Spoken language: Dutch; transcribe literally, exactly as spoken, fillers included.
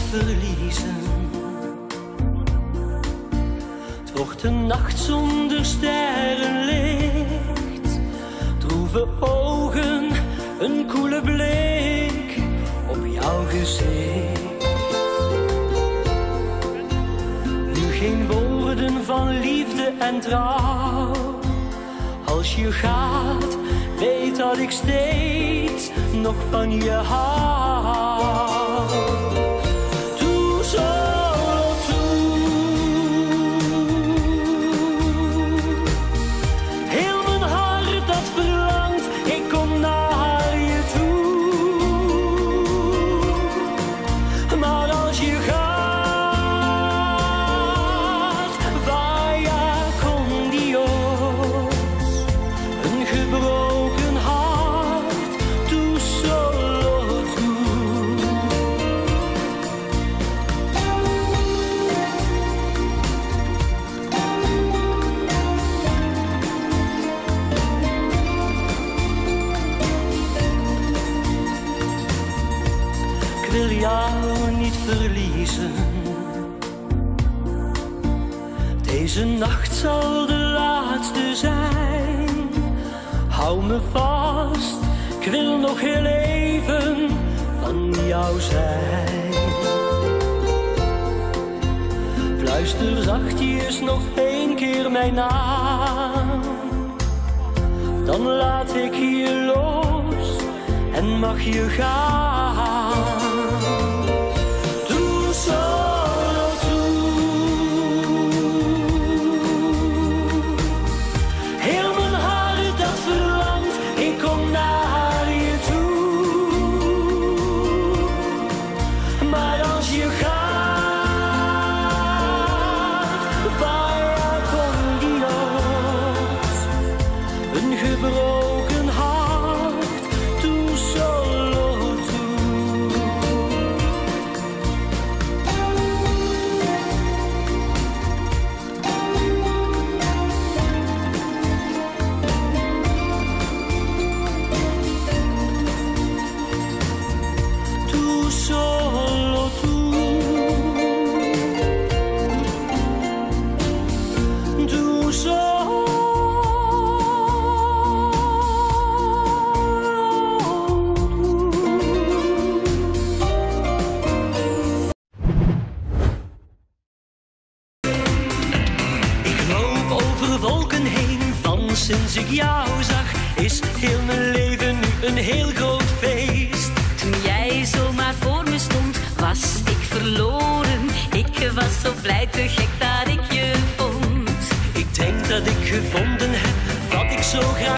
verliezen. Het wordt een nacht zonder sterrenlicht, droeve ogen, een koele blik op jouw gezicht. Nu geen woorden van liefde en trouw. Als je gaat, weet dat ik steeds nog van je hou. Doe solo toe. Heel mijn hart dat verlangt, ik kom naar je toe. Maar als je gaat, vaya con Dios. Een gebroken hart, doe solo toe. Ik wil jou niet verliezen. Deze nacht zal de laatste zijn. Hou me vast, ik wil nog heel even van jou zijn. Fluister zachtjes nog één keer mijn naam. Dan laat ik je los en mag je gaan. Doe solo toe. Heel mijn hart dat verlangt, ik kom naar je toe. Maar als je gaat, vaya con Dios. Een gebroken hart, doe solo toe. Doe solo toe. Doe solo Ik loop over wolken heen, van sinds ik jou zag, is heel mijn leven nu een heel groot feest. Toen jij zomaar voor me stond, was ik verloren. Ik was zo blij, te gek